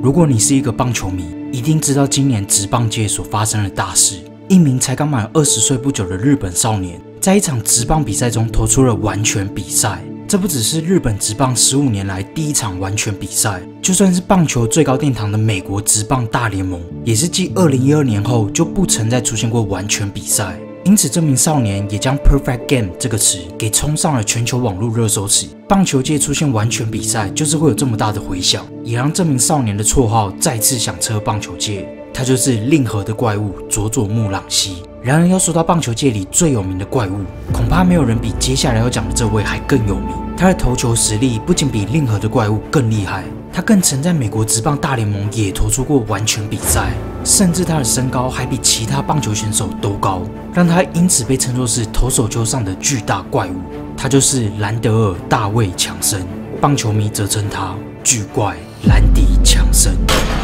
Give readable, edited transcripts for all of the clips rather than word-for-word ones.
如果你是一个棒球迷，一定知道今年职棒界所发生的大事。一名才刚满20岁不久的日本少年，在一场职棒比赛中投出了完全比赛。这不只是日本职棒15年来第一场完全比赛，就算是棒球最高殿堂的美国职棒大联盟，也是继2012年后就不曾再出现过完全比赛。因此，这名少年也将 "perfect game" 这个词给冲上了全球网络热搜词。棒球界出现完全比赛，就是会有这么大的回响，也让这名少年的绰号再次响彻棒球界。他就是令和的怪物佐佐木朗希。然而，要说到棒球界里最有名的怪物，恐怕没有人比接下来要讲的这位还更有名。他的投球实力不仅比令和的怪物更厉害，他更曾在美国职棒大联盟也投出过完全比赛，甚至他的身高还比其他棒球选手都高，让他因此被称作是投手丘上的巨大怪物。他就是兰德尔·大卫·强森，棒球迷则称他巨怪兰迪·强森。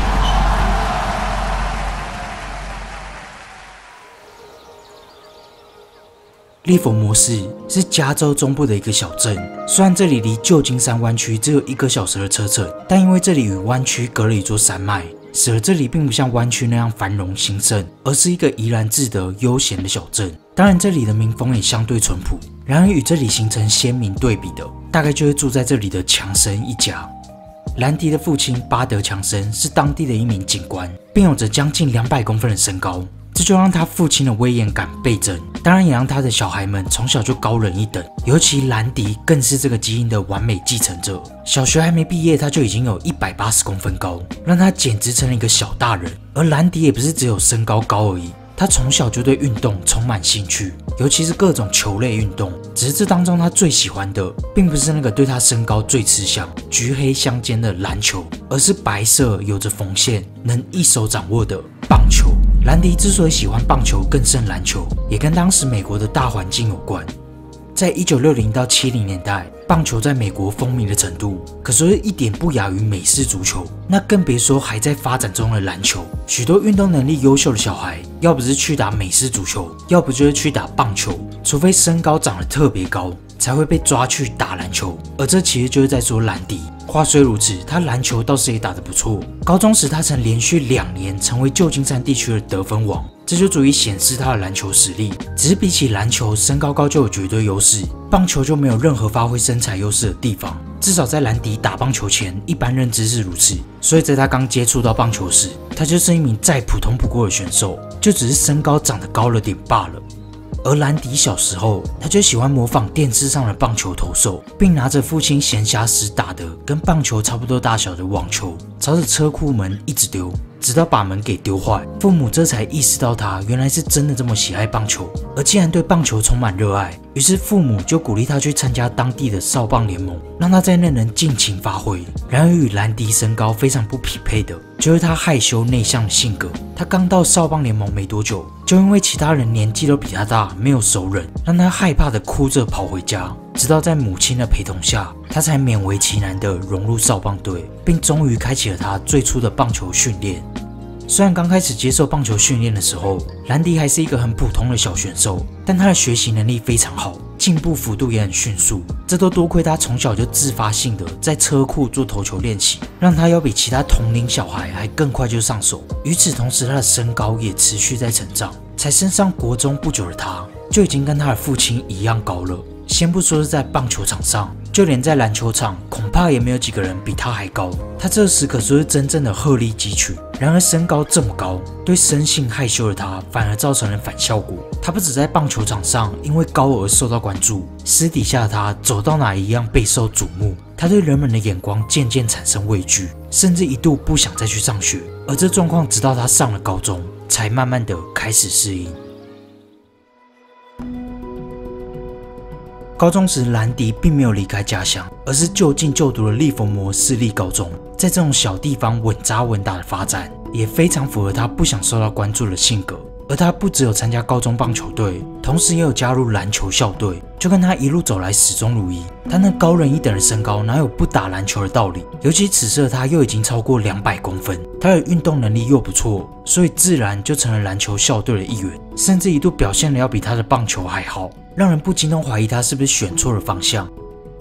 利佛摩市是加州中部的一个小镇，虽然这里离旧金山湾区只有1个小时的车程，但因为这里与湾区隔了一座山脉，使得这里并不像湾区那样繁荣兴盛，而是一个怡然自得、悠闲的小镇。当然，这里的民风也相对淳朴。然而，与这里形成鲜明对比的，大概就是住在这里的强森一家。兰迪的父亲巴德·强森是当地的一名警官，并有着将近200公分的身高。这就让他父亲的威严感倍增，当然也让他的小孩们从小就高人一等，尤其兰迪更是这个基因的完美继承者。小学还没毕业，他就已经有180公分高，让他简直成了一个小大人。而兰迪也不是只有身高高而已，他从小就对运动充满兴趣，尤其是各种球类运动。只是这当中他最喜欢的，并不是那个对他身高最吃香、橘黑相间的篮球，而是白色、有着缝线、能一手掌握的棒球。兰迪之所以喜欢棒球更胜篮球，也跟当时美国的大环境有关。在1960到70年代，棒球在美国风靡的程度，可说是一点不亚于美式足球，那更别说还在发展中的篮球。许多运动能力优秀的小孩，要不是去打美式足球，要不就是去打棒球，除非身高长得特别高，才会被抓去打篮球。而这其实就是在说兰迪。话虽如此，他篮球倒是也打得不错。高中时，他曾连续2年成为旧金山地区的得分王，这就足以显示他的篮球实力。只是比起篮球，身高高就有绝对优势，棒球就没有任何发挥身材优势的地方。至少在兰迪打棒球前，一般认知是如此。所以在他刚接触到棒球时，他就是一名再普通不过的选手，就只是身高长得高了点罢了。而兰迪小时候，他就喜欢模仿电视上的棒球投手，并拿着父亲闲暇时打的跟棒球差不多大小的网球，朝着车库门一直丢，直到把门给丢坏。父母这才意识到他原来是真的这么喜爱棒球，而既然对棒球充满热爱，于是父母就鼓励他去参加当地的少棒联盟，让他在那能尽情发挥。然而与兰迪身高非常不匹配的，就是他害羞内向的性格。他刚到少棒联盟没多久，就因为其他人年纪都比他大，没有熟人，让他害怕的哭着跑回家。直到在母亲的陪同下，他才勉为其难的融入少棒队，并终于开启了他最初的棒球训练。虽然刚开始接受棒球训练的时候，兰迪还是一个很普通的小选手，但他的学习能力非常好，进步幅度也很迅速。这都多亏他从小就自发性的在车库做投球练习，让他要比其他同龄小孩还更快就上手。与此同时，他的身高也持续在成长，才升上国中不久的他，就已经跟他的父亲一样高了。先不说是在棒球场上，就连在篮球场，恐怕也没有几个人比他还高。他这时可说是真正的鹤立鸡群。然而身高这么高，对生性害羞的他反而造成了反效果。他不只在棒球场上因为高而受到关注，私底下的他走到哪一样备受瞩目。他对人们的眼光渐渐产生畏惧，甚至一度不想再去上学。而这状况直到他上了高中，才慢慢的开始适应。高中时，兰迪并没有离开家乡，而是就近就读了利佛摩私立高中。在这种小地方稳扎稳打的发展，也非常符合他不想受到关注的性格。而他不只有参加高中棒球队，同时也有加入篮球校队，就跟他一路走来始终如一。他那高人一等的身高，哪有不打篮球的道理？尤其此时的他又已经超过200公分，他的运动能力又不错，所以自然就成了篮球校队的一员，甚至一度表现得要比他的棒球还好，让人不禁都怀疑他是不是选错了方向。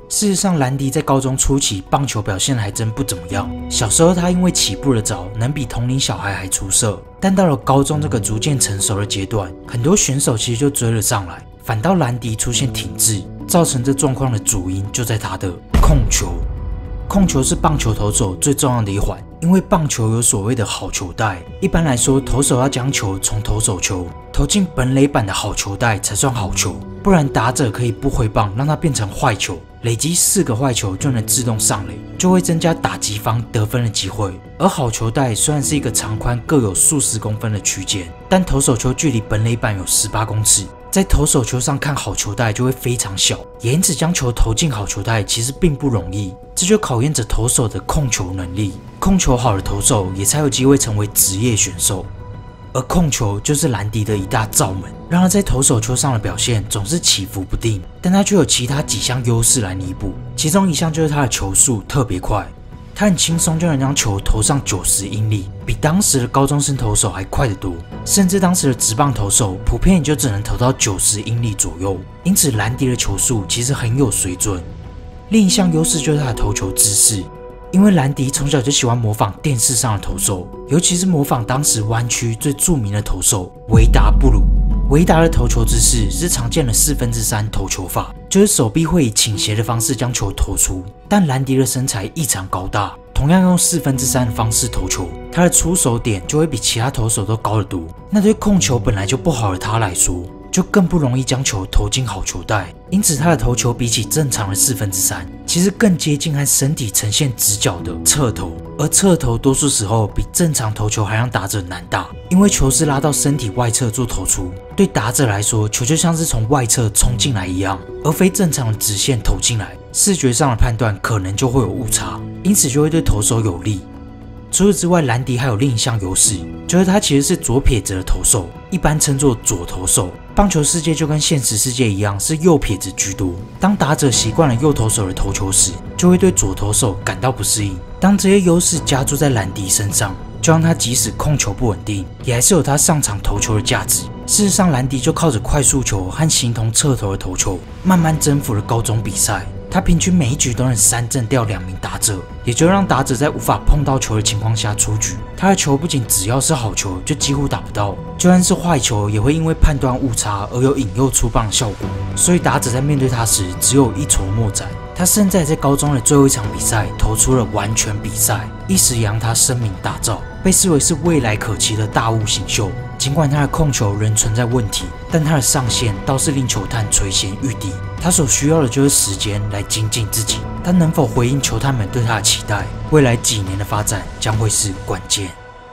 事实上，兰迪在高中初期棒球表现还真不怎么样。小时候他因为起步的早，能比同龄小孩还出色，但到了高中这个逐渐成熟的阶段，很多选手其实就追了上来，反倒兰迪出现停滞，造成这状况的主因就在他的控球。控球是棒球投手最重要的一环，因为棒球有所谓的好球带。一般来说，投手要将球从投手球投进本垒板的好球带才算好球，不然打者可以不挥棒让它变成坏球，累积4个坏球就能自动上垒，就会增加打击方得分的机会。而好球带虽然是一个长宽各有数十公分的区间，但投手球距离本垒板有18公尺。在投手球上看好球带就会非常小，也因此将球投进好球带其实并不容易，这就考验着投手的控球能力。控球好的投手也才有机会成为职业选手，而控球就是兰迪的一大罩门，让他在投手球上的表现总是起伏不定，但他却有其他几项优势来弥补，其中一项就是他的球速特别快。他很轻松就能将球投上90英里，比当时的高中生投手还快得多，甚至当时的职棒投手普遍也就只能投到90英里左右，因此兰迪的球速其实很有水准。另一项优势就是他的投球姿势，因为兰迪从小就喜欢模仿电视上的投手，尤其是模仿当时湾区最著名的投手维达布鲁。维达的投球姿势是常见的3/4投球法，就是手臂会以倾斜的方式将球投出。但兰迪的身材异常高大，同样用3/4的方式投球，他的出手点就会比其他投手都高得多。那对控球本来就不好的他来说，就更不容易将球投进好球带，因此他的投球比起正常的3/4，其实更接近和身体呈现直角的侧投，而侧投多数时候比正常投球还让打者难打，因为球是拉到身体外侧做投出，对打者来说，球就像是从外侧冲进来一样，而非正常的直线投进来，视觉上的判断可能就会有误差，因此就会对投手有利。除此之外，兰迪还有另一项优势，就是他其实是左撇子的投手，一般称作左投手。棒球世界就跟现实世界一样，是右撇子居多。当打者习惯了右投手的投球时，就会对左投手感到不适应。当这些优势加注在兰迪身上，就让他即使控球不稳定，也还是有他上场投球的价值。事实上，兰迪就靠着快速球和形同侧投的投球，慢慢征服了高中比赛。他平均每一局都能3振掉2名打者，也就让打者在无法碰到球的情况下出局。他的球不仅只要是好球就几乎打不到，就算是坏球也会因为判断误差而有引诱出棒的效果，所以打者在面对他时只有一筹莫展。他甚至在高中的最后一场比赛投出了完全比赛，一时也让他声名大噪，被视为是未来可期的大物新秀。尽管他的控球仍存在问题，但他的上限倒是令球探垂涎欲滴。他所需要的就是时间来精进自己，他能否回应球探们对他的期待，未来几年的发展将会是关键。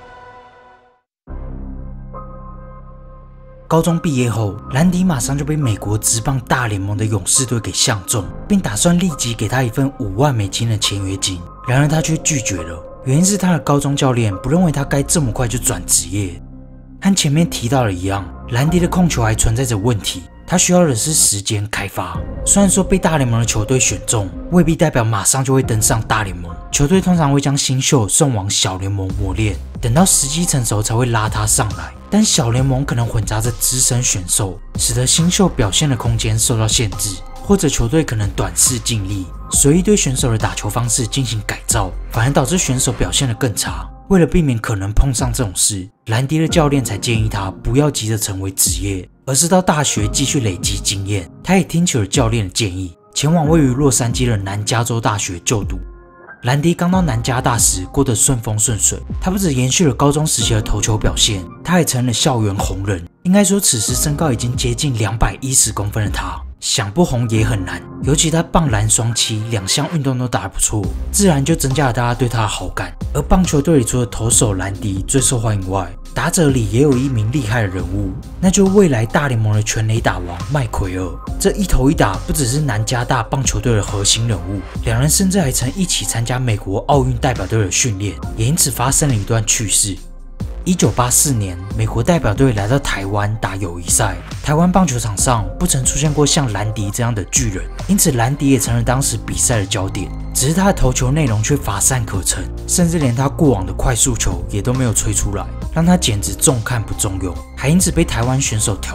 高中毕业后，兰迪马上就被美国职棒大联盟的勇士队给相中，并打算立即给他一份5万美金的签约金。然而他却拒绝了，原因是他的高中教练不认为他该这么快就转职业。和前面提到的一样，兰迪的控球还存在着问题，他需要的是时间开发。虽然说被大联盟的球队选中，未必代表马上就会登上大联盟，球队通常会将新秀送往小联盟磨练，等到时机成熟才会拉他上来。但小联盟可能混杂着资深选手，使得新秀表现的空间受到限制，或者球队可能短视尽力，随意对选手的打球方式进行改造，反而导致选手表现得更差。为了避免可能碰上这种事，兰迪的教练才建议他不要急着成为职业，而是到大学继续累积经验。他也听取了教练的建议，前往位于洛杉矶的南加州大学就读。兰迪刚到南加大时过得顺风顺水，他不只延续了高中时期的投球表现，他还成了校园红人。应该说，此时身高已经接近210公分的他，想不红也很难。尤其他棒篮双栖2项运动都打得不错，自然就增加了大家对他的好感。而棒球队里除了投手兰迪最受欢迎外，打者里也有一名厉害的人物，那就是未来大联盟的全垒打王麦奎尔。这一投一打不只是南加大棒球队的核心人物，两人甚至还曾一起参加美国奥运代表队的训练，也因此发生了一段趣事。1984年，美国代表队来到台湾打友谊赛，台湾棒球场上不曾出现过像兰迪这样的巨人，因此兰迪也成了当时比赛的焦点。只是他的投球内容却乏善可陈，甚至连他过往的快速球也都没有吹出来，让他简直重看不中用，还因此被台湾选手调侃。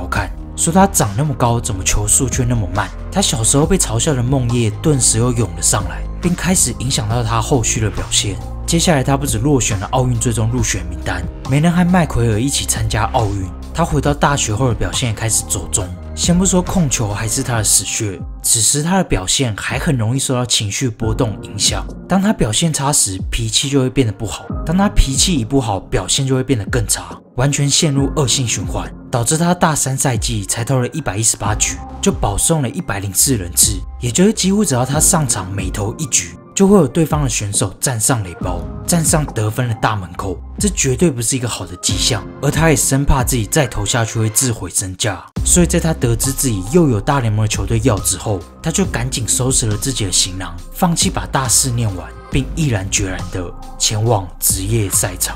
说他长那么高，怎么球速却那么慢。他小时候被嘲笑的梦魇顿时又涌了上来，并开始影响到他后续的表现。接下来他不止落选了奥运最终入选名单，没能和麦奎尔一起参加奥运。他回到大学后的表现也开始走中。先不说控球还是他的死穴，此时他的表现还很容易受到情绪波动影响。当他表现差时，脾气就会变得不好；当他脾气一不好，表现就会变得更差，完全陷入恶性循环，导致他大3赛季才投了118局，就保送了104人次，也就是几乎只要他上场每投1局，就会有对方的选手站上垒包，站上得分的大门口，这绝对不是一个好的迹象。而他也生怕自己再投下去会自毁身价，所以在他得知自己又有大联盟的球队要之后，他就赶紧收拾了自己的行囊，放弃把大4念完，并毅然决然地前往职业赛场。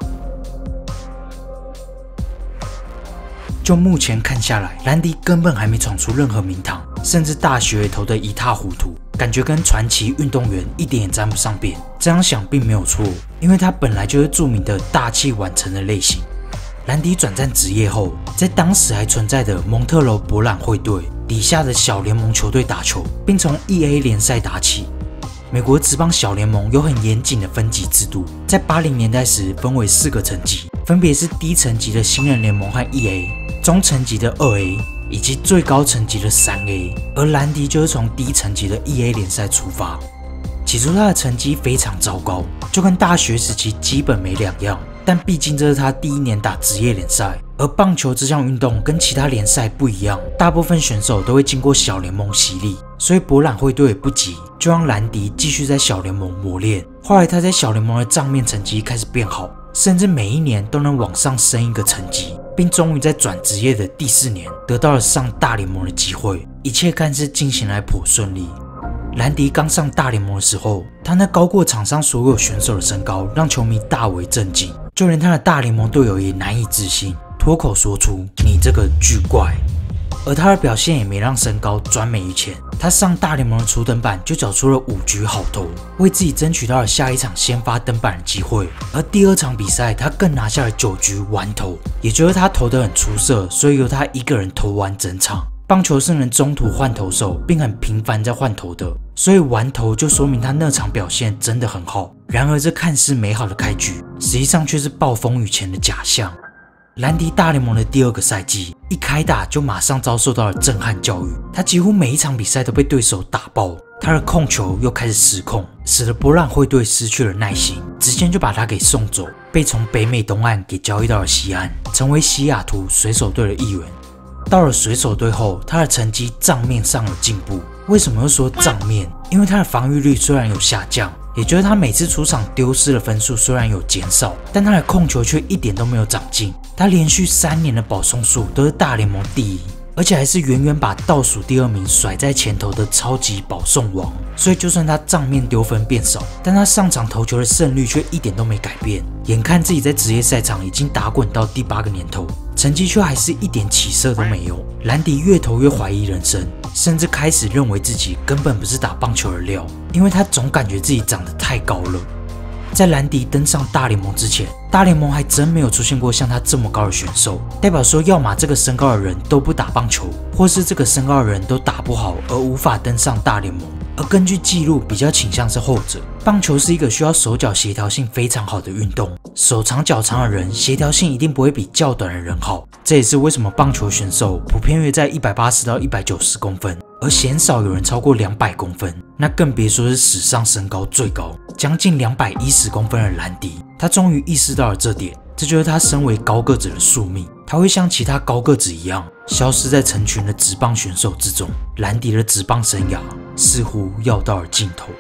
就目前看下来，兰迪根本还没闯出任何名堂，甚至大学也投得一塌糊涂，感觉跟传奇运动员一点也沾不上边。这样想并没有错，因为他本来就是著名的大器晚成的类型。兰迪转战职业后，在当时还存在的蒙特娄博览会队底下的小联盟球队打球，并从 EA 联赛打起。美国职棒小联盟有很严谨的分级制度，在80年代时分为4个层级，分别是低层级的新人联盟和 EA， 中层级的2A， 以及最高层级的3A。而兰迪就是从低层级的 EA 联赛出发。起初他的成绩非常糟糕，就跟大学时期基本没两样，但毕竟这是他第1年打职业联赛，而棒球这项运动跟其他联赛不一样，大部分选手都会经过小联盟洗礼，所以博览会队也不急，就让兰迪继续在小联盟磨练。后来他在小联盟的账面成绩开始变好，甚至每一年都能往上升一个层级，并终于在转职业的第4年得到了上大联盟的机会，一切看似进行来颇顺利。兰迪刚上大联盟的时候，他那高过场上所有选手的身高让球迷大为震惊，就连他的大联盟队友也难以置信，脱口说出“你这个巨怪”。而他的表现也没让身高专美于前，他上大联盟的初登板就缴出了5局好投，为自己争取到了下一场先发登板的机会。而第2场比赛，他更拿下了9局完投，也就是他投得很出色，所以由他一个人投完整场。棒球是能中途换投手，并很频繁在换投的，所以完投就说明他那场表现真的很好。然而这看似美好的开局，实际上却是暴风雨前的假象。兰迪大联盟的第2个赛季，一开打就马上遭受到了震撼教育，他几乎每一场比赛都被对手打爆，他的控球又开始失控，使得博览会队失去了耐心，直接就把他给送走，被从北美东岸给交易到了西岸，成为西雅图水手队的一员。到了水手队后，他的成绩账面上有进步。为什么又说账面？因为他的防御率虽然有下降，也就是他每次出场丢失的分数虽然有减少，但他的控球却一点都没有长进。他连续3年的保送数都是大联盟第1，而且还是远远把倒数第2名甩在前头的超级保送王。所以就算他账面丢分变少，但他上场投球的胜率却一点都没改变。眼看自己在职业赛场已经打滚到第8个年头，成绩却还是一点起色都没有。兰迪越投越怀疑人生，甚至开始认为自己根本不是打棒球的料，因为他总感觉自己长得太高了。在兰迪登上大联盟之前，大联盟还真没有出现过像他这么高的选手，代表说要么这个身高的人都不打棒球，或是这个身高的人都打不好而无法登上大联盟。而根据记录，比较倾向是后者。棒球是一个需要手脚协调性非常好的运动，手长脚长的人协调性一定不会比较短的人好。这也是为什么棒球选手普遍约在180到190公分，而鲜少有人超过200公分。那更别说是史上身高最高，将近210公分的兰迪。他终于意识到了这点，这就是他身为高个子的宿命。他会像其他高个子一样，消失在成群的职棒选手之中。兰迪的职棒生涯似乎要到了尽头。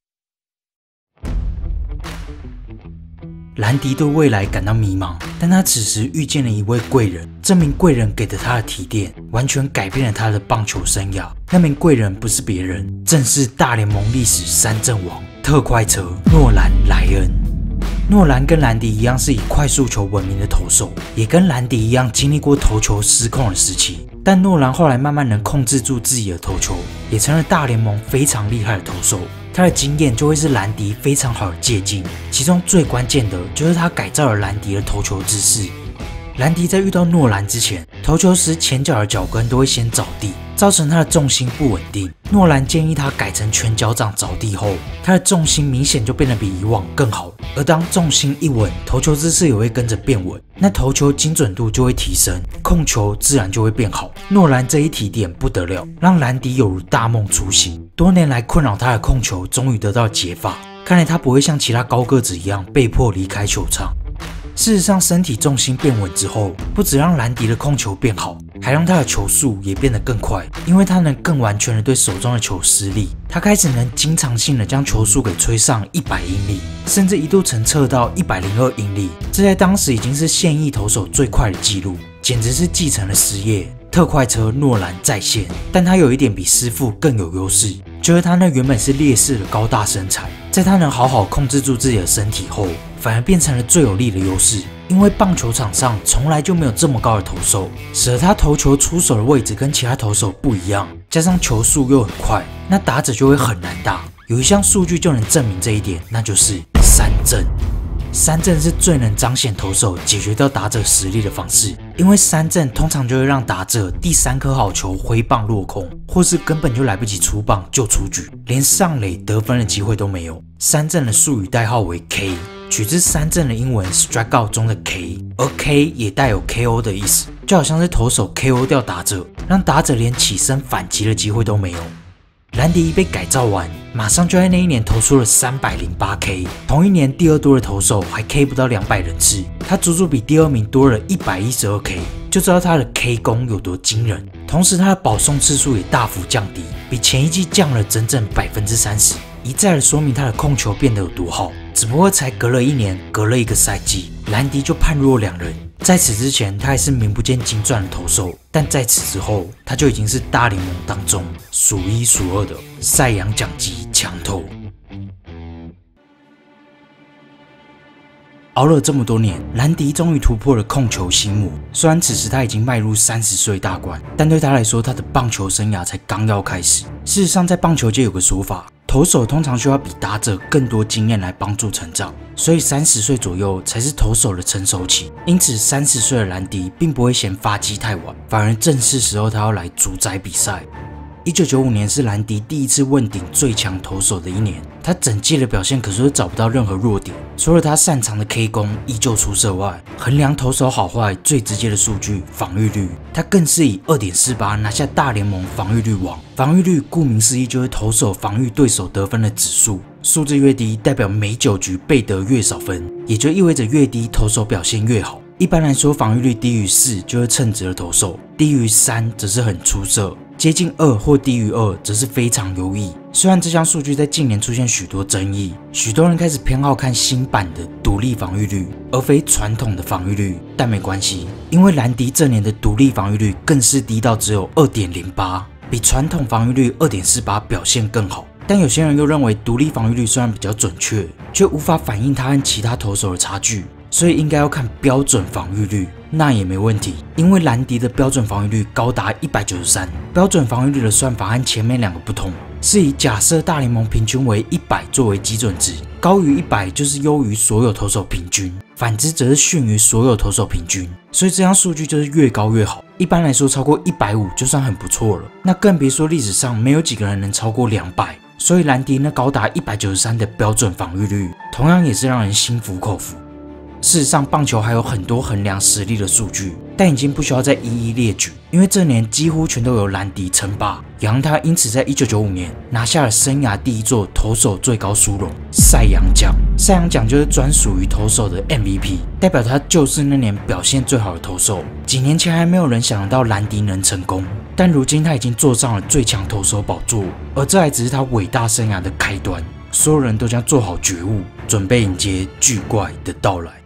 兰迪对未来感到迷茫，但他此时遇见了一位贵人，这名贵人给了他的提点，完全改变了他的棒球生涯。那名贵人不是别人，正是大联盟历史3阵王特快车诺兰·莱恩。诺兰跟兰迪一样是以快速球闻名的投手，也跟兰迪一样经历过投球失控的时期。但诺兰后来慢慢能控制住自己的投球，也成了大联盟非常厉害的投手。他的经验就会是兰迪非常好的借鉴，其中最关键的就是他改造了兰迪的投球姿势。 兰迪在遇到诺兰之前，投球时前脚的脚跟都会先着地，造成他的重心不稳定。诺兰建议他改成全脚掌着地后，他的重心明显就变得比以往更好。而当重心一稳，投球姿势也会跟着变稳，那投球精准度就会提升，控球自然就会变好。诺兰这一提点不得了，让兰迪有如大梦初醒，多年来困扰他的控球终于得到解法。看来他不会像其他高个子一样被迫离开球场。事实上，身体重心变稳之后，不只让兰迪的控球变好，还让他的球速也变得更快，因为他能更完全的对手中的球施力。他开始能经常性的将球速给吹上100英里，甚至一度曾测到102英里，这在当时已经是现役投手最快的纪录，简直是继承了师爷。特快车诺兰再现，但他有一点比师傅更有优势，就是他那原本是劣势的高大身材，在他能好好控制住自己的身体后，反而变成了最有力的优势。因为棒球场上从来就没有这么高的投手，使得他投球出手的位置跟其他投手不一样，加上球速又很快，那打者就会很难打。有一项数据就能证明这一点，那就是三振。三振是最能彰显投手解决掉打者实力的方式，因为三振通常就会让打者第3颗好球挥棒落空，或是根本就来不及出棒就出局，连上垒得分的机会都没有。三振的术语代号为 K， 取自三振的英文 strikeout 中的 K， 而 K 也带有 KO 的意思，就好像是投手 KO 掉打者，让打者连起身反击的机会都没有。兰迪一被改造完，马上就在那一年投出了308K， 同一年第2多的投手还 K 不到200人次，他足足比第2名多了112K， 就知道他的 K 功有多惊人。同时他的保送次数也大幅降低，比前一季降了整整30%，一再的说明他的控球变得有多好。只不过才隔了1年，隔了1个赛季，兰迪就判若两人。在此之前，他还是名不见经传的投手，但在此之后，他就已经是大联盟当中数1数2的赛扬奖级强投。熬了这么多年，兰迪终于突破了控球心魔。虽然此时他已经迈入30岁大关，但对他来说，他的棒球生涯才刚要开始。事实上，在棒球界有个说法，投手通常需要比打者更多经验来帮助成长，所以30岁左右才是投手的成熟期。因此30岁的兰迪并不会嫌发迹太晚，反而正是时候他要来主宰比赛。1995年是兰迪第一次问鼎最强投手的一年，他整季的表现可说找不到任何弱点，除了他擅长的 K 功依旧出色外，衡量投手好坏最直接的数据防御率，他更是以 2.48 拿下大联盟防御率王。防御率顾名思义就是投手防御对手得分的指数，数字越低代表每9局被得越少分，也就意味着越低投手表现越好。一般来说，防御率低于4就是称职的投手，低于3则是很出色，接近2或低于2则是非常优异。虽然这项数据在近年出现许多争议，许多人开始偏好看新版的独立防御率，而非传统的防御率，但没关系，因为兰迪这年的独立防御率更是低到只有 2.08， 比传统防御率 2.48 表现更好。但有些人又认为独立防御率虽然比较准确，却无法反映他和其他投手的差距，所以应该要看标准防御率。那也没问题，因为兰迪的标准防御率高达193。标准防御率的算法和前面2个不同，是以假设大联盟平均为100作为基准值，高于100就是优于所有投手平均，反之则是逊于所有投手平均。所以这项数据就是越高越好。一般来说，超过150就算很不错了，那更别说历史上没有几个人能超过200。所以兰迪那高达193的标准防御率，同样也是让人心服口服。事实上，棒球还有很多衡量实力的数据，但已经不需要再一一列举，因为这年几乎全都由兰迪称霸，也让他因此在1995年拿下了生涯第1座投手最高殊荣赛扬奖。赛扬奖就是专属于投手的 MVP， 代表他就是那年表现最好的投手。几年前还没有人想得到兰迪能成功，但如今他已经坐上了最强投手宝座，而这还只是他伟大生涯的开端。所有人都将做好觉悟，准备迎接巨怪的到来。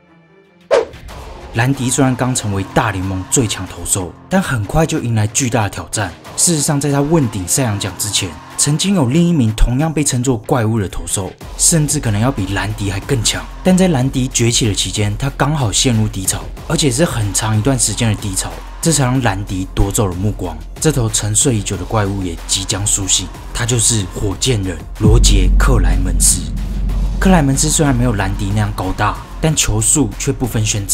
兰迪虽然刚成为大联盟最强投手，但很快就迎来巨大的挑战。事实上，在他问鼎赛扬奖之前，曾经有另一名同样被称作怪物的投手，甚至可能要比兰迪还更强。但在兰迪崛起的期间，他刚好陷入低潮，而且是很长一段时间的低潮，这才让兰迪夺走了目光。这头沉睡已久的怪物也即将苏醒，他就是火箭人罗杰·克莱门斯。克莱门斯虽然没有兰迪那样高大，但球速却不分轩轾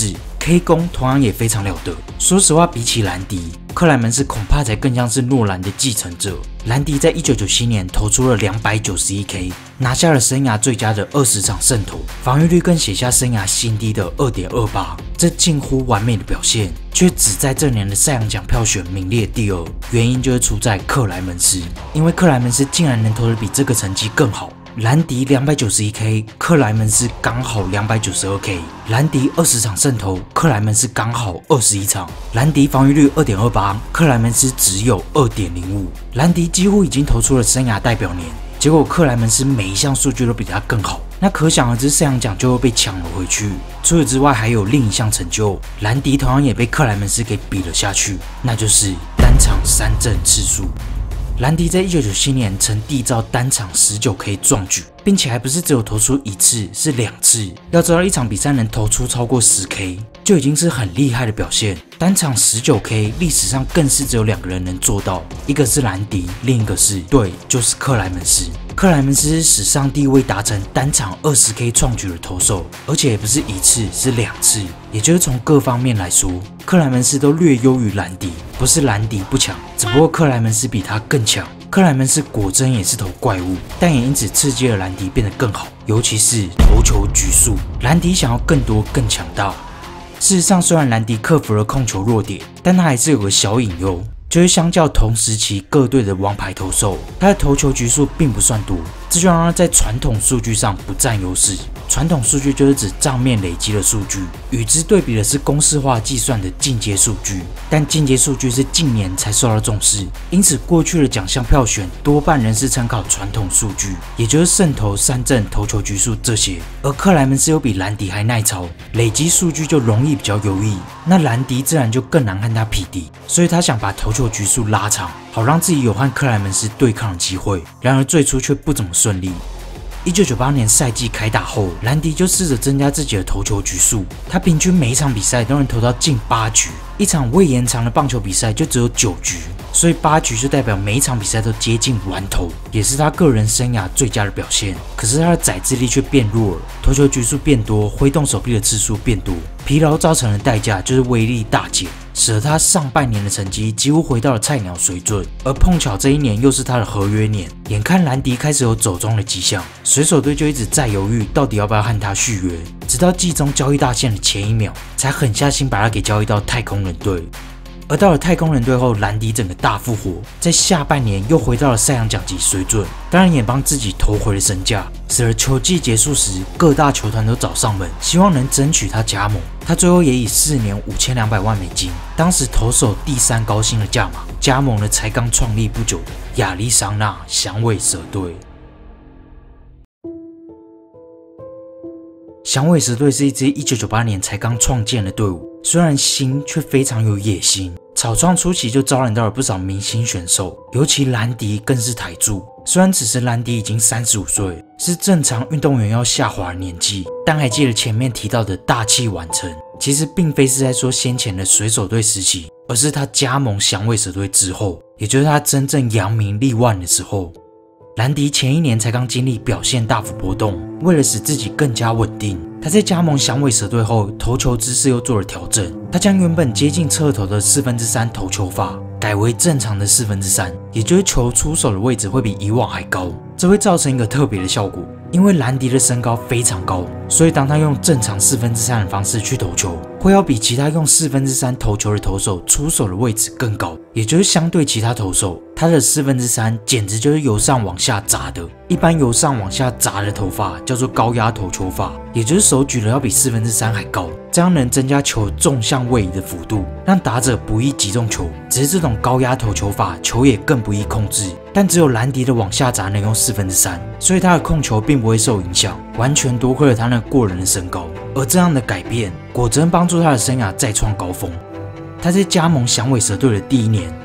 ，K 攻同样也非常了得。说实话，比起兰迪，克莱门斯恐怕才更像是诺兰的继承者。兰迪在1997年投出了291K， 拿下了生涯最佳的20场胜投，防御率更写下生涯新低的 2.28， 这近乎完美的表现，却只在这年的赛扬奖票选名列第2。原因就是出在克莱门斯，因为克莱门斯竟然能投得比这个成绩更好。兰迪291K， 克莱门斯刚好292K。兰迪20场胜投，克莱门斯刚好21场。兰迪防御率 2.28， 克莱门斯只有 2.05。兰迪几乎已经投出了生涯代表年，结果克莱门斯每一项数据都比他更好，那可想而知赛扬奖就会被抢了回去。除此之外，还有另一项成就，兰迪同样也被克莱门斯给比了下去，那就是单场3振次数。兰迪在1997年曾缔造单场 19K 壮举，并且还不是只有投出1次，是2次。要知道一场比赛能投出超过 10K 就已经是很厉害的表现，单场 19K 历史上更是只有2个人能做到，一个是兰迪，另一个是就是克莱门斯。克莱门斯是史上第一位达成单场 20K 创举的投手，而且也不是1次，是2次。也就是从各方面来说，克莱门斯都略优于兰迪，不是兰迪不强，只不过克莱门斯比他更强。克莱门斯果真也是头怪物，但也因此刺激了兰迪变得更好，尤其是投球局数，兰迪想要更多更强大。事实上，虽然兰迪克服了控球弱点，但他还是有个小隐忧，就是相较同时期各队的王牌投手，他的投球局数并不算多，这就让他在传统数据上不占优势。传统数据就是指账面累积的数据，与之对比的是公式化计算的进阶数据，但进阶数据是近年才受到重视，因此过去的奖项票选多半仍是参考传统数据，也就是胜投、三振、投球局数这些。而克莱门斯又比兰迪还耐操，累积数据就容易比较优异，那兰迪自然就更难和他匹敌，所以他想把投球局数拉长，好让自己有和克莱门斯对抗的机会。然而最初却不怎么顺利。1998年赛季开打后，兰迪就试着增加自己的投球局数，他平均每一场比赛都能投到近8局，一场未延长的棒球比赛就只有9局，所以8局就代表每一场比赛都接近完投，也是他个人生涯最佳的表现。可是他的载制力却变弱了，投球局数变多，挥动手臂的次数变多，疲劳造成的代价就是威力大减，使得他上半年的成绩几乎回到了菜鸟水准。而碰巧这一年又是他的合约年，眼看兰迪开始有走中的迹象，水手队就一直在犹豫到底要不要和他续约，直到季中交易大限的前1秒，才狠下心把他给交易到太空人队。而到了太空人队后，兰迪整个大复活，在下半年又回到了赛扬奖级水准，当然也帮自己投回了身价，使得球季结束时，各大球团都找上门，希望能争取他加盟。他最后也以4年5200万美金，当时投手第3高薪的价码，加盟了才刚创立不久的亚利桑那响尾蛇队。响尾蛇队是一支1998年才刚创建的队伍，虽然新，却非常有野心。草创初期就招揽到了不少明星选手，尤其兰迪更是台柱。虽然此时兰迪已经35岁，是正常运动员要下滑的年纪，但还记得前面提到的大器晚成，其实并非是在说先前的水手队时期，而是他加盟响尾蛇队之后，也就是他真正扬名立万的时候。兰迪前1年才刚经历表现大幅波动，为了使自己更加稳定，他在加盟响尾蛇队后，投球姿势又做了调整。他将原本接近侧投的3/4投球法改为正常的3/4，也就是球出手的位置会比以往还高，这会造成一个特别的效果。因为兰迪的身高非常高，所以当他用正常3/4的方式去投球，会要比其他用3/4投球的投手出手的位置更高，也就是相对其他投手，他的3/4简直就是由上往下砸的。一般由上往下砸的投法叫做高压投球法，也就是手举的要比3/4还高，这样能增加球纵向位移的幅度，让打者不易击中球。只是这种高压投球法，球也更不易控制。但只有兰迪的往下砸能用3/4，所以他的控球并不会受影响，完全多亏了他那过人的身高。而这样的改变，果真帮助他的生涯再创高峰。他在加盟响尾蛇队的第1年，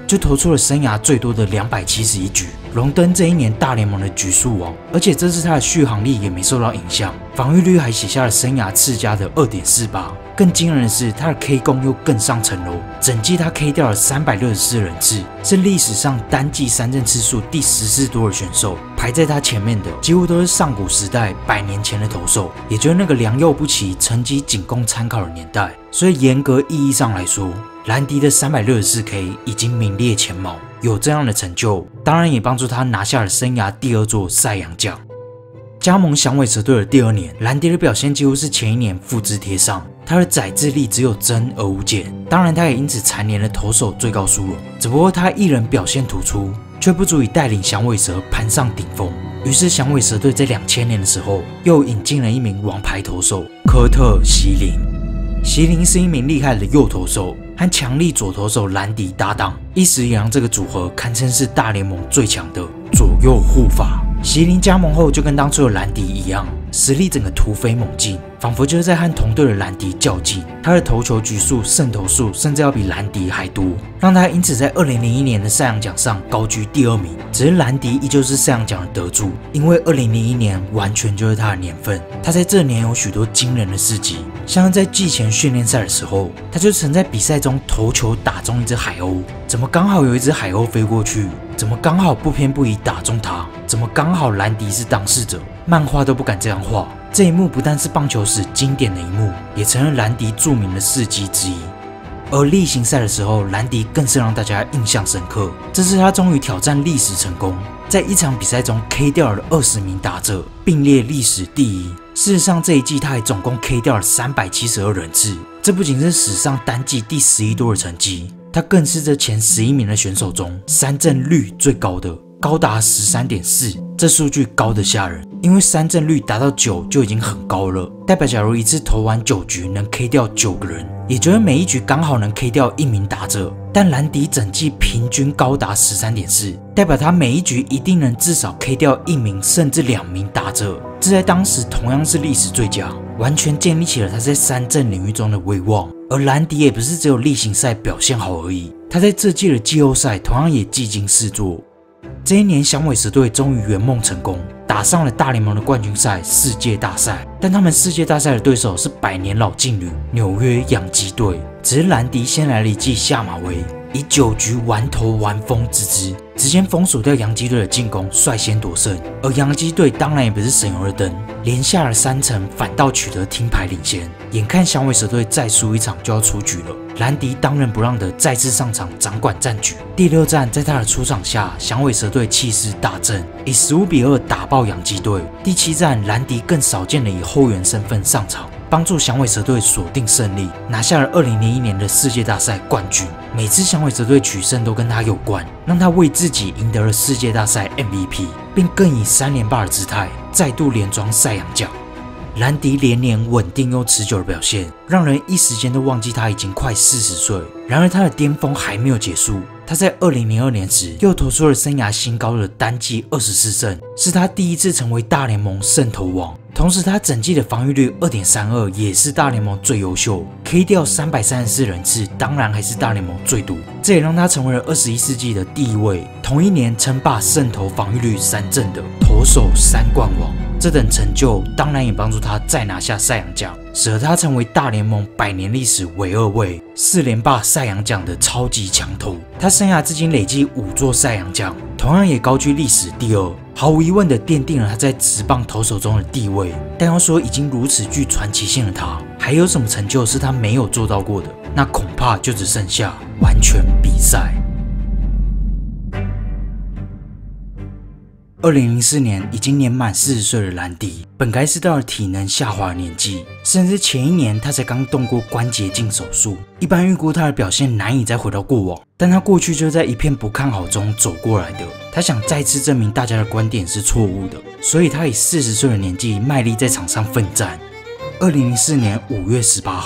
就投出了生涯最多的271局，荣登这一年大联盟的局数王。而且这次他的续航力也没受到影响，防御率还写下了生涯次佳的2.48。更惊人的是，他的 K 攻又更上层楼，整季他 K 掉了364人次，是历史上单季三振次数第14多的选手。排在他前面的几乎都是上古时代100年前的投手，也就是那个良莠不齐、成绩仅供参考的年代。所以严格意义上来说，兰迪的364K 已经名列前茅。有这样的成就，当然也帮助他拿下了生涯第2座赛扬奖。加盟响尾蛇队的第2年，兰迪的表现几乎是前一年复制贴上，他的载质力只有增而无减。当然，他也因此蝉联了投手最高殊荣。只不过他一人表现突出，却不足以带领响尾蛇攀上顶峰。于是响尾蛇队在2000年的时候，又引进了一名王牌投手科特·席林。席林是一名厉害的右投手，和强力左投手兰迪搭档，一时也让这个组合堪称是大联盟最强的左右护法。席林加盟后就跟当初的兰迪一样，实力整个突飞猛进，仿佛就是在和同队的兰迪较劲。他的投球局数、胜投数甚至要比兰迪还多，让他因此在2001年的赛扬奖上高居第2名。只是兰迪依旧是赛扬奖的得主，因为2001年完全就是他的年份。他在这年有许多惊人的事迹，像是在季前训练赛的时候，他就曾在比赛中投球打中一只海鸥，怎么刚好有一只海鸥飞过去？怎么刚好不偏不倚打中他？怎么刚好兰迪是当事者？漫画都不敢这样画。这一幕不但是棒球史经典的一幕，也成了兰迪著名的事迹之一。而例行赛的时候，兰迪更是让大家印象深刻。这次他终于挑战历史成功，在一场比赛中 K 掉了20名打者，并列历史第一。事实上，这一季他还总共 K 掉了372人次，这不仅是史上单季第11多的成绩，他更是这前11名的选手中三振率最高的，高达13.4，这数据高得吓人。因为三振率达到9就已经很高了，代表假如一次投完9局能 K 掉9个人，也就是每一局刚好能 K 掉1名打者。但兰迪整季平均高达13.4，代表他每一局一定能至少 K 掉1名甚至2名打者，这在当时同样是历史最佳，完全建立起了他在三振领域中的威望。而兰迪也不是只有例行赛表现好而已，他在这季的季后赛同样也技惊四座。这一年，响尾蛇队终于圆梦成功，打上了大联盟的冠军赛世界大赛。但他们世界大赛的对手是100年老劲旅纽约洋基队。只是兰迪先来了一记下马威，以9局完投完封之姿，直接封锁掉洋基队的进攻，率先夺胜。而洋基队当然也不是省油的灯，连下了3城，反倒取得听牌领先。眼看响尾蛇队再输一场就要出局了，兰迪当仁不让的再次上场掌管战局。第6战，在他的出场下，响尾蛇队气势大振，以15-2打爆洋基队。第7战，兰迪更少见的以后援身份上场，帮助响尾蛇队锁定胜利，拿下了2001年的世界大赛冠军。每次响尾蛇队取胜都跟他有关，让他为自己赢得了世界大赛 MVP， 并更以3连霸的姿态再度连庄赛扬奖。兰迪连年稳定又持久的表现，让人一时间都忘记他已经快40岁。然而他的巅峰还没有结束，他在2002年时又投出了生涯新高的单季24胜，是他第一次成为大联盟胜投王。同时他整季的防御率 2.32 也是大联盟最优秀， K 掉334人次，当然还是大联盟最多。这也让他成为了21世纪的第一位同一年称霸胜投防御率3振的投手3冠王。这等成就当然也帮助他再拿下赛扬奖，使得他成为大联盟100年历史唯2位4连霸赛扬奖的超级强投。他生涯至今累计5座赛扬奖，同样也高居历史第2，毫无疑问的奠定了他在职棒投手中的地位。但要说已经如此具传奇性的他，还有什么成就是他没有做到过的，那恐怕就只剩下完全比赛。2004年，已经年满40岁的兰迪，本该是到了体能下滑的年纪，甚至前一年他才刚动过关节镜手术，一般预估他的表现难以再回到过往。但他过去就在一片不看好中走过来的，他想再次证明大家的观点是错误的，所以他以40岁的年纪卖力在场上奋战。2004年5月18号，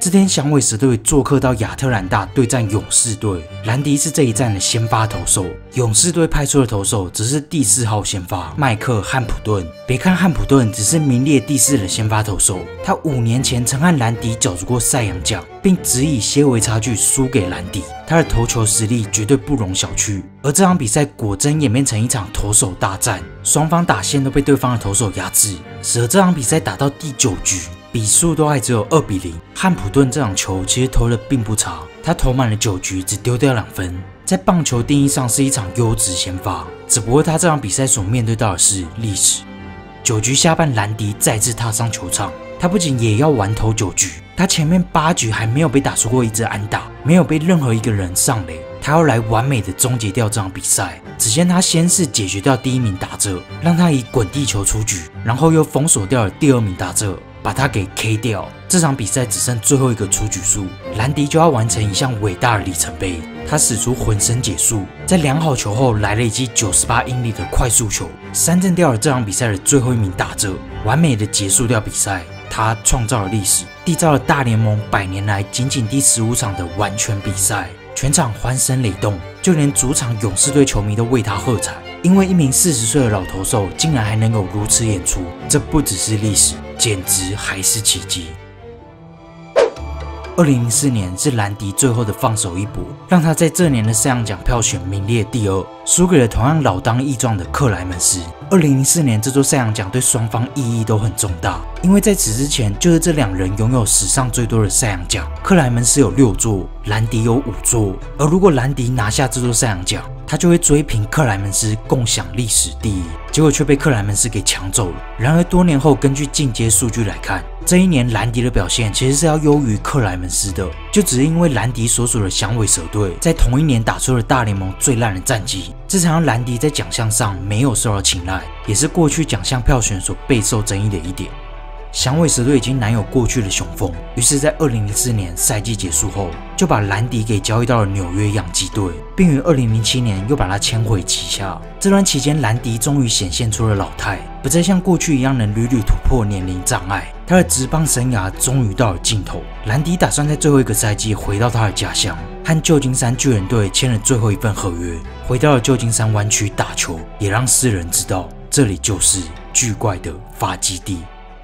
这天响尾蛇队做客到亚特兰大对战勇士队，兰迪是这一战的先发投手，勇士队派出的投手则是第4号先发麦克汉普顿。别看汉普顿只是名列第4的先发投手，他5年前曾和兰迪角逐过赛扬奖，并只以些微差距输给兰迪。他的投球实力绝对不容小觑，而这场比赛果真演变成一场投手大战，双方打线都被对方的投手压制，使得这场比赛打到第9局。比数都还只有2比0，汉普顿这场球其实投的并不差，他投满了9局，只丢掉2分，在棒球定义上是一场优质先发。只不过他这场比赛所面对到的是历史。9局下半，兰迪再次踏上球场，他不仅也要完投9局，他前面8局还没有被打出过一支安打，没有被任何一个人上垒，他要来完美的终结掉这场比赛。只见他先是解决掉第1名打者，让他以滚地球出局，然后又封锁掉了第2名打者，把他给 K 掉。这场比赛只剩最后一个出局数，兰迪就要完成一项伟大的里程碑。他使出浑身解数，在量好球后来了一记98英里的快速球，三振掉了这场比赛的最后1名打者，完美的结束掉比赛。他创造了历史，缔造了大联盟100年来仅仅第15场的完全比赛，全场欢声雷动，就连主场勇士队球迷都为他喝彩。因为一名40岁的老投手竟然还能有如此演出，这不只是历史，简直还是奇迹。2004年是兰迪最后的放手一搏，让他在这年的赛扬奖票选名列第2，输给了同样老当益壮的克莱门斯。2004年这座赛扬奖对双方意义都很重大，因为在此之前就是这2人拥有史上最多的赛扬奖，克莱门斯有6座，兰迪有5座。而如果兰迪拿下这座赛扬奖，他就会追平克莱门斯，共享历史第1，结果却被克莱门斯给抢走了。然而多年后，根据进阶数据来看，这一年兰迪的表现其实是要优于克莱门斯的，就只是因为兰迪所属的响尾蛇队在同一年打出了大联盟最烂的战绩，这才让兰迪在奖项上没有受到青睐，也是过去奖项票选所备受争议的一点。响尾蛇队已经难有过去的雄风，于是，在2004年赛季结束后，就把兰迪给交易到了纽约洋基队，并于2007年又把他签回旗下。这段期间，兰迪终于显现出了老态，不再像过去一样能屡屡突破年龄障碍，他的职棒生涯终于到了尽头。兰迪打算在最后一个赛季回到他的家乡，和旧金山巨人队签了最后一份合约，回到了旧金山湾区打球，也让世人知道这里就是巨怪的发基地。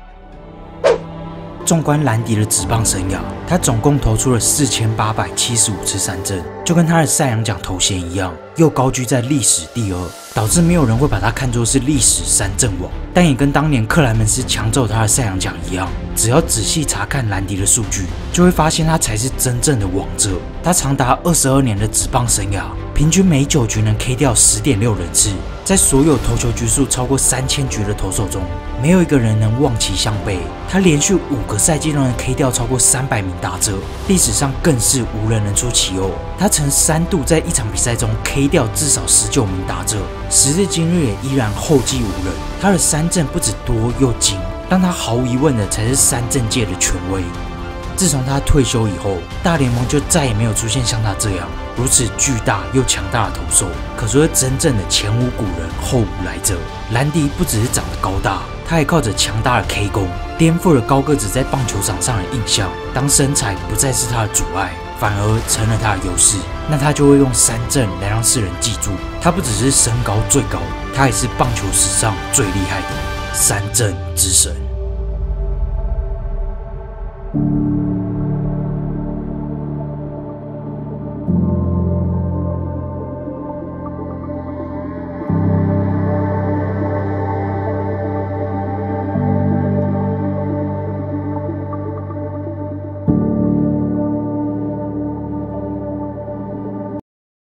纵观兰迪的职棒生涯，他总共投出了4875次三振，就跟他的赛扬奖头衔一样，又高居在历史第2，导致没有人会把他看作是历史三振王。但也跟当年克莱门斯抢走他的赛扬奖一样，只要仔细查看兰迪的数据，就会发现他才是真正的王者。他长达22年的职棒生涯，平均每9局能 K 掉10.6人次，在所有投球局数超过3000局的投手中，没有一个人能望其项背。他连续5个赛季都能 K 掉超过300名打者，历史上更是无人能出其右。他曾3度在一场比赛中 K 掉至少19名打者，时至今日也依然后继无人。他的三振不止多又精，让他毫无疑问的才是三振界的权威。自从他退休以后，大联盟就再也没有出现像他这样如此巨大又强大的投手，可说是真正的前无古人后无来者。兰迪不只是长得高大，他还靠着强大的 K 功，颠覆了高个子在棒球场上的印象。当身材不再是他的阻碍，反而成了他的优势，那他就会用三振来让世人记住，他不只是身高最高，他也是棒球史上最厉害的三振之神。